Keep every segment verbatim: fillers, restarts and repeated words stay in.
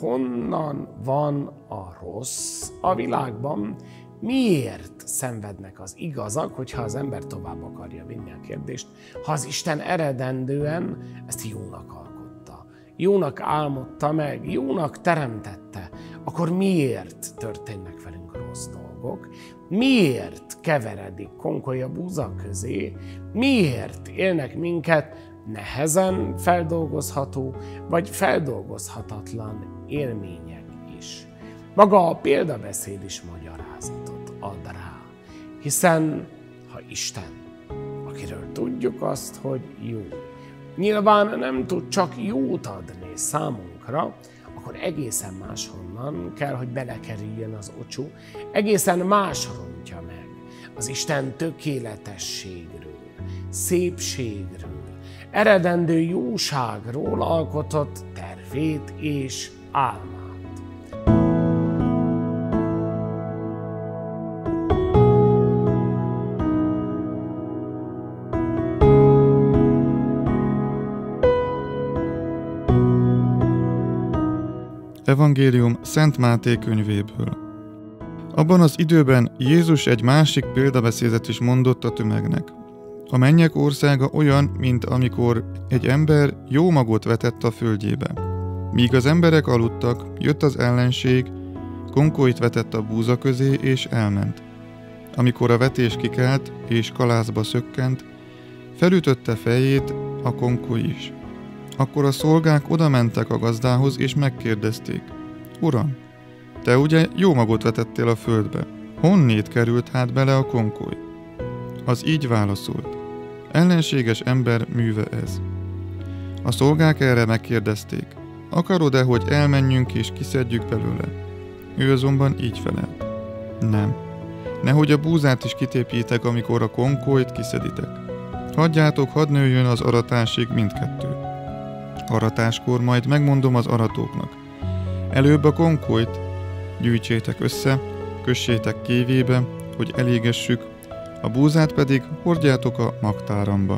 honnan van a rossz a világban, miért szenvednek az igazak, hogyha az ember tovább akarja vinni a kérdést, ha az Isten eredendően ezt jónak alkotta, jónak álmodta meg, jónak teremtette, akkor miért történnek velünk rossz dolgok, miért keveredik konkoly a búza közé, miért élnek minket nehezen feldolgozható, vagy feldolgozhatatlan élmények is. Maga a példabeszéd is magyarázatot ad rá, hiszen ha Isten, akiről tudjuk azt, hogy jó, nyilván nem tud csak jót adni számunkra, akkor egészen máshonnan kell, hogy belekerüljön az ocsó, egészen más rontja meg az Isten tökéletességről, szépségről, eredendő jóságról alkotott tervét és álmát. Evangélium Szent Máté könyvéből. Abban az időben Jézus egy másik példabeszédet is mondott a tömegnek. A mennyek országa olyan, mint amikor egy ember jó magot vetett a földjébe. Míg az emberek aludtak, jött az ellenség, konkolyt vetett a búza közé és elment. Amikor a vetés kikelt és kalászba szökkent, felütötte fejét a konkoly is. Akkor a szolgák odamentek a gazdához és megkérdezték: Uram, te ugye jó magot vetettél a földbe, honnét került hát bele a konkoly? Az így válaszolt: ellenséges ember műve ez. A szolgák erre megkérdezték: akarod-e, hogy elmenjünk és kiszedjük belőle? Ő azonban így felelt: nem, nehogy a búzát is kitépjétek, amikor a konkolyt kiszeditek. Hagyjátok, hadd nőjön az aratásig mindkettő. Aratáskor majd megmondom az aratóknak: előbb a konkolyt gyűjtsétek össze, kössétek kévébe, hogy elégessük, a búzát pedig hordjátok a magtáramba.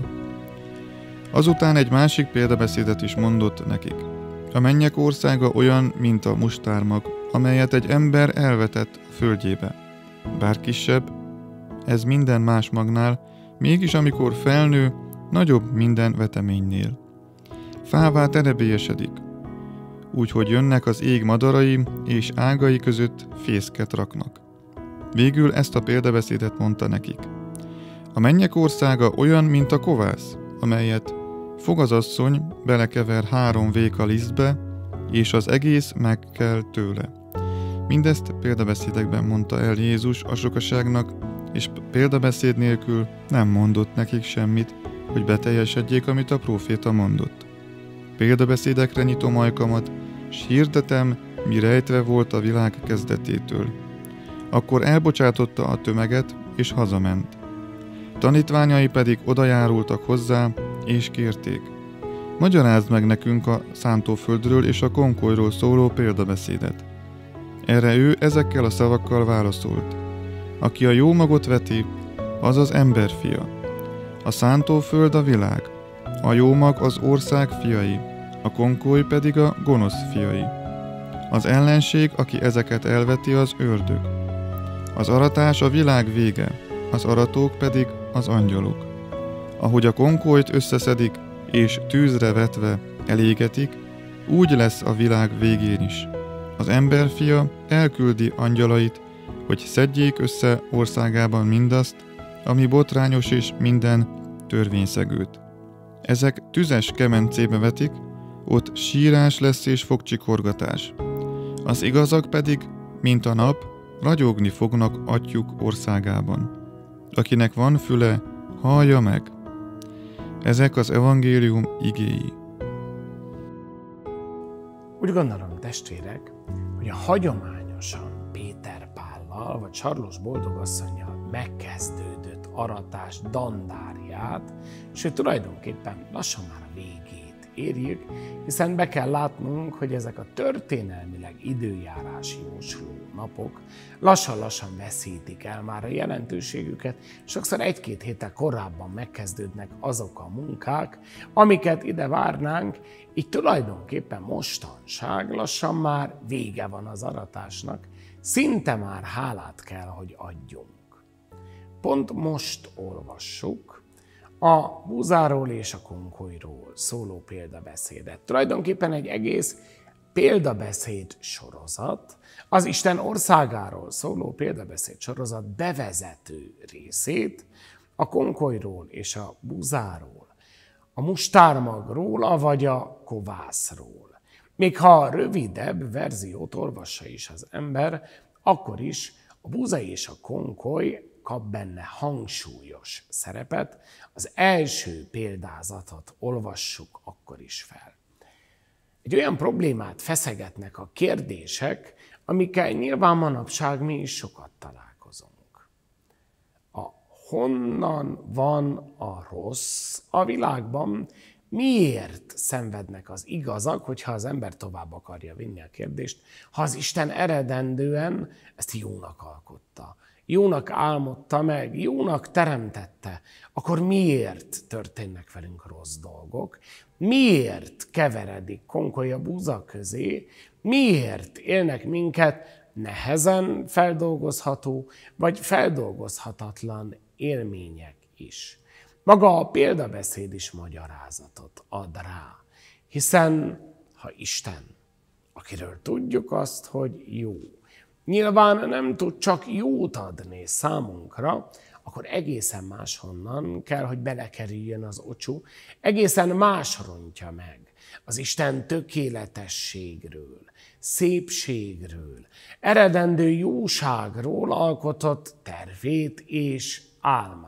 Azután egy másik példabeszédet is mondott nekik. A mennyek országa olyan, mint a mustármag, amelyet egy ember elvetett a földjébe. Bár kisebb, ez minden más magnál, mégis amikor felnő, nagyobb minden veteménynél. Fává terebélyesedik, úgyhogy jönnek az ég madarai, és ágai között fészket raknak. Végül ezt a példabeszédet mondta nekik. A mennyek országa olyan, mint a kovász, amelyet fog az asszony, belekever három véka lisztbe, és az egész megkel tőle. Mindezt példabeszédekben mondta el Jézus a sokaságnak, és példabeszéd nélkül nem mondott nekik semmit, hogy beteljesedjék, amit a próféta mondott. Példabeszédekre nyitom ajkamat, s hirdetem, mi rejtve volt a világ kezdetétől. Akkor elbocsátotta a tömeget, és hazament. Tanítványai pedig odajárultak hozzá, és kérték: magyarázd meg nekünk a szántóföldről és a konkolyról szóló példabeszédet. Erre ő ezekkel a szavakkal válaszolt: aki a jó magot veti, az az emberfia. A szántóföld a világ, a jó mag az ország fiai, a konkoly pedig a gonosz fiai. Az ellenség, aki ezeket elveti, az ördög. Az aratás a világ vége, az aratók pedig az angyalok. Ahogy a konkolyt összeszedik, és tűzre vetve elégetik, úgy lesz a világ végén is. Az emberfia elküldi angyalait, hogy szedjék össze országában mindazt, ami botrányos és minden törvényszegőt. Ezek tüzes kemencébe vetik, ott sírás lesz és fogcsikorgatás. Az igazak pedig, mint a nap, ragyogni fognak atyjuk országában. Akinek van füle, hallja meg. Ezek az evangélium igéi. Úgy gondolom, testvérek, hogy a hagyományosan Péter Pállal vagy Sarlós boldogasszonnyal megkezdődött aratás dandárját, sőt tulajdonképpen lassan már a végét érjük, hiszen be kell látnunk, hogy ezek a történelmileg időjárási jósló napok lassan-lassan veszítik el már a jelentőségüket, sokszor egy-két héttel korábban megkezdődnek azok a munkák, amiket ide várnánk, így tulajdonképpen mostanság lassan már vége van az aratásnak, szinte már hálát kell, hogy adjunk. Pont most olvassuk a búzáról és a konkolyról szóló példabeszédet. Tulajdonképpen egy egész példabeszéd sorozat, az Isten országáról szóló példabeszéd sorozat bevezető részét, a konkolyról és a búzáról, a mustármagról, vagy a kovászról. Még ha rövidebb verziót olvassa is az ember, akkor is a búza és a konkoly kap benne hangsúlyos szerepet, az első példázatot olvassuk akkor is fel. Egy olyan problémát feszegetnek a kérdések, amikkel nyilván manapság mi is sokat találkozunk. A honnan van a rossz a világban, miért szenvednek az igazak, hogyha az ember tovább akarja vinni a kérdést, ha az Isten eredendően ezt jónak alkotta, jónak álmodta meg, jónak teremtette, akkor miért történnek velünk rossz dolgok? Miért keveredik konkoly a búza közé? Miért élnek minket nehezen feldolgozható, vagy feldolgozhatatlan élmények is? Maga a példabeszéd is magyarázatot ad rá, hiszen ha Isten, akiről tudjuk azt, hogy jó, nyilván nem tud csak jót adni számunkra, akkor egészen máshonnan kell, hogy belekerüljön az ocsú, egészen más rontja meg az Isten tökéletességről, szépségről, eredendő jóságról alkotott tervét és álmát.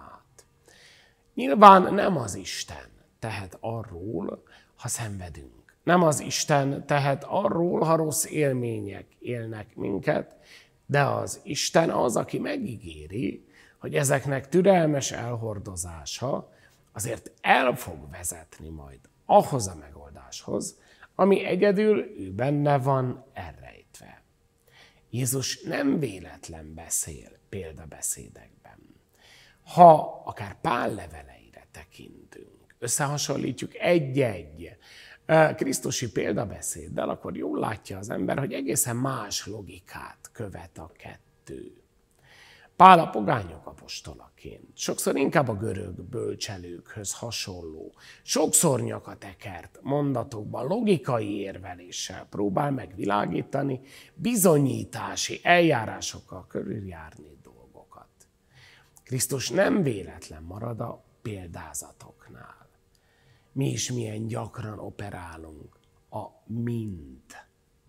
Nyilván nem az Isten tehet arról, ha szenvedünk. Nem az Isten tehet arról, ha rossz élmények élnek minket, de az Isten az, aki megígéri, hogy ezeknek türelmes elhordozása azért el fog vezetni majd ahhoz a megoldáshoz, ami egyedül ő benne van elrejtve. Jézus nem véletlen beszél példabeszédekben. Ha akár Pál leveleire tekintünk, összehasonlítjuk egy-egy krisztusi példabeszéddel, akkor jól látja az ember, hogy egészen más logikát követ a kettő. Pál a pogányok apostolaként sokszor inkább a görög bölcselőkhöz hasonló, sokszor nyakatekert mondatokban logikai érveléssel próbál megvilágítani, bizonyítási eljárásokkal körüljárni dolgokat. Krisztus nem véletlen marad a példázatoknál. Mi is milyen gyakran operálunk a mint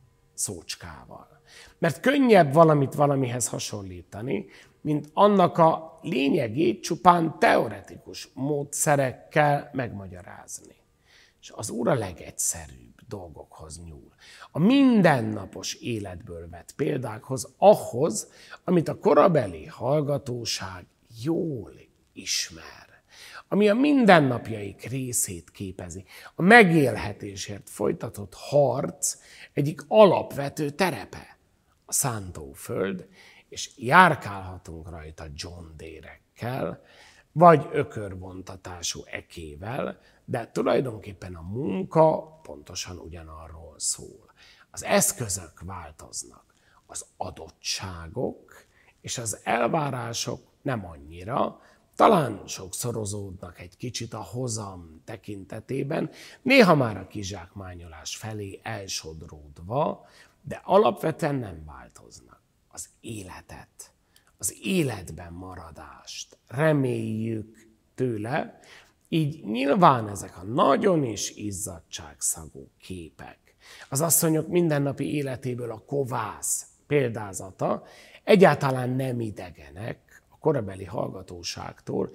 szócskával. Mert könnyebb valamit valamihez hasonlítani, mint annak a lényegét csupán teoretikus módszerekkel megmagyarázni. És az Úr a legegyszerűbb dolgokhoz nyúl. A mindennapos életből vett példákhoz, ahhoz, amit a korabeli hallgatóság jól ismer, ami a mindennapjaik részét képezi. A megélhetésért folytatott harc egyik alapvető terepe, a szántóföld, és járkálhatunk rajta John Deere-ekkel, vagy ökörvontatású ekével, de tulajdonképpen a munka pontosan ugyanarról szól. Az eszközök változnak, az adottságok és az elvárások nem annyira, talán sokszorozódnak egy kicsit a hozam tekintetében, néha már a kizsákmányolás felé elsodródva, de alapvetően nem változnak. Az életet, az életben maradást reméljük tőle, így nyilván ezek a nagyon is izzadságszagú képek. Az asszonyok mindennapi életéből a kovász példázata egyáltalán nem idegenek a korabeli hallgatóságtól,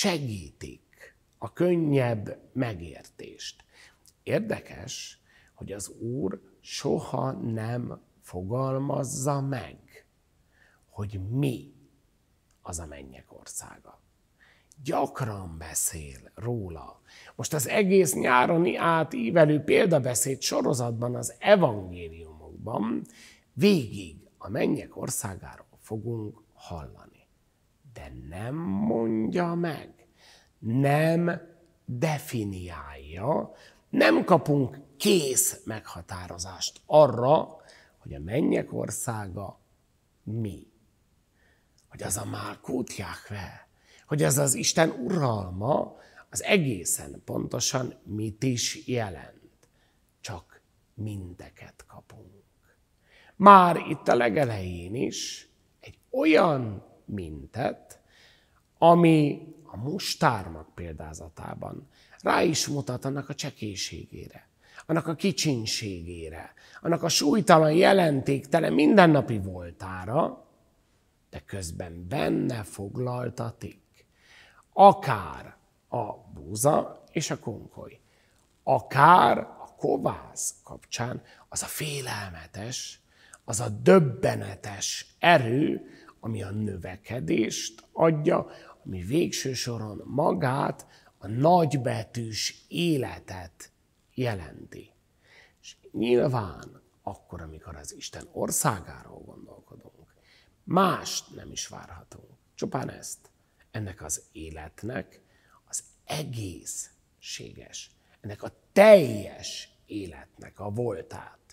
segítik a könnyebb megértést. Érdekes, hogy az Úr soha nem fogalmazza meg, hogy mi az a mennyek országa. gyakran beszél róla. Most az egész nyáron átívelő példabeszéd sorozatban, az evangéliumokban végig a mennyek országáról fogunk hallani. De nem mondja meg, nem definiálja, nem kapunk kész meghatározást arra, hogy a mennyek országa mi. Hogy az a Málkút Jahve, hogy az az Isten uralma, az egészen pontosan mit is jelent. Csak minteket kapunk. Már itt a legelején is egy olyan mintet, ami a mustármag példázatában rá is mutat annak a csekélységére, annak a kicsinségére, annak a súlytalan, jelentéktelen mindennapi voltára, de közben benne foglaltatik akár a búza és a konkoly, akár a kovász kapcsán az a félelmetes, az a döbbenetes erő, ami a növekedést adja, ami végső soron magát, a nagybetűs életet jelenti. És nyilván akkor, amikor az Isten országáról gondolkodunk, mást nem is várhatunk. Csupán ezt. Ennek az életnek az egészséges, ennek a teljes életnek a voltát.